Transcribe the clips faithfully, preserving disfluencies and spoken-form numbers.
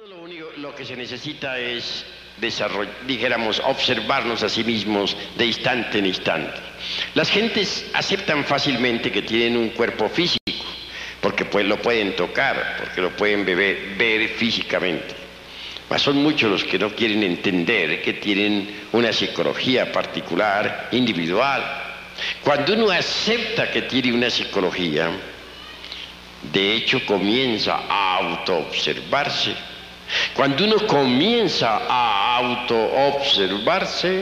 Lo único, lo que se necesita es desarrollar, dijéramos, observarnos a sí mismos de instante en instante. Las gentes aceptan fácilmente que tienen un cuerpo físico, porque pues lo pueden tocar, porque lo pueden beber, ver físicamente. Mas son muchos los que no quieren entender que tienen una psicología particular, individual. Cuando uno acepta que tiene una psicología, de hecho comienza a autoobservarse. Cuando uno comienza a autoobservarse,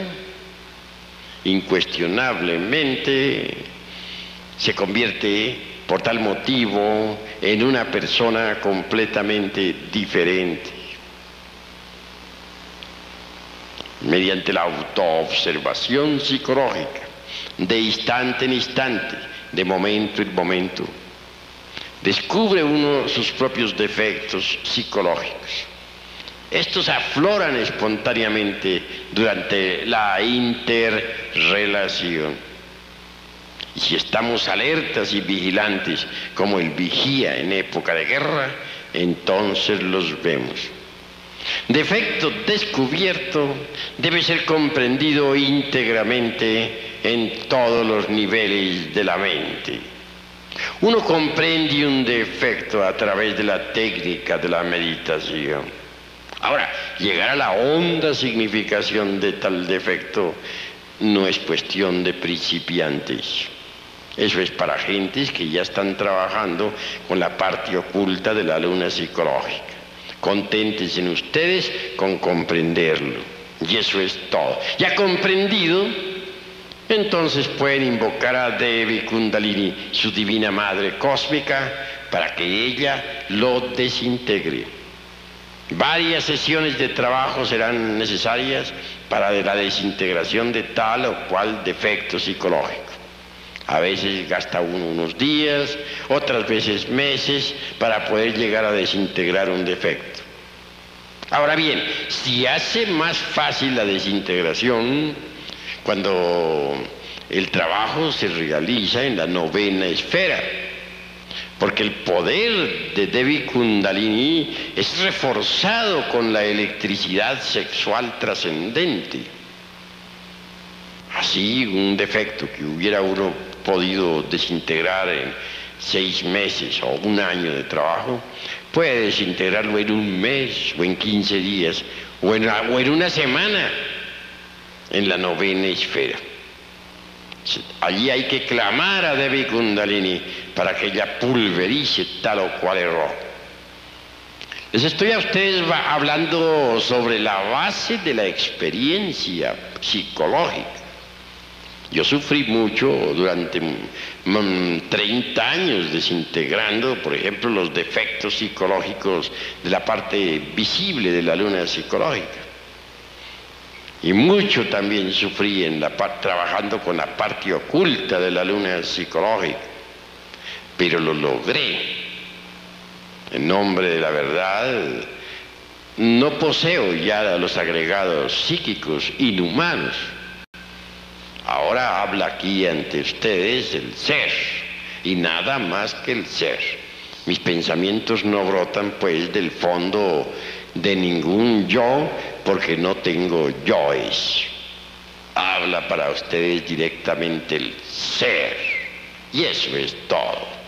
incuestionablemente se convierte por tal motivo en una persona completamente diferente. Mediante la autoobservación psicológica, de instante en instante, de momento en momento, descubre uno sus propios defectos psicológicos. Estos afloran espontáneamente durante la interrelación. Y si estamos alertas y vigilantes como el vigía en época de guerra, entonces los vemos. Defecto descubierto debe ser comprendido íntegramente en todos los niveles de la mente. Uno comprende un defecto a través de la técnica de la meditación. Ahora, llegar a la honda significación de tal defecto no es cuestión de principiantes. Eso es para gentes que ya están trabajando con la parte oculta de la luna psicológica. Conténtense ustedes con comprenderlo. Y eso es todo. Ya comprendido, entonces pueden invocar a Devi Kundalini, su divina madre cósmica, para que ella lo desintegre. Varias sesiones de trabajo serán necesarias para la desintegración de tal o cual defecto psicológico. A veces gasta uno unos días, otras veces meses, para poder llegar a desintegrar un defecto. Ahora bien, si hace más fácil la desintegración cuando el trabajo se realiza en la novena esfera, porque el poder de Devi Kundalini es reforzado con la electricidad sexual trascendente. Así, un defecto que hubiera uno podido desintegrar en seis meses o un año de trabajo, puede desintegrarlo en un mes o en quince días o en, o en una semana en la novena esfera. Allí hay que clamar a Devi Kundalini para que ella pulverice tal o cual error. Les estoy a ustedes hablando sobre la base de la experiencia psicológica. Yo sufrí mucho durante treinta años desintegrando, por ejemplo, los defectos psicológicos de la parte visible de la luna psicológica. Y mucho también sufrí en la trabajando con la parte oculta de la luna psicológica. Pero lo logré. En nombre de la verdad, no poseo ya los agregados psíquicos inhumanos. Ahora habla aquí ante ustedes el ser, y nada más que el ser. Mis pensamientos no brotan pues del fondo de ningún yo, porque no tengo yoes. Habla para ustedes directamente el ser, y eso es todo.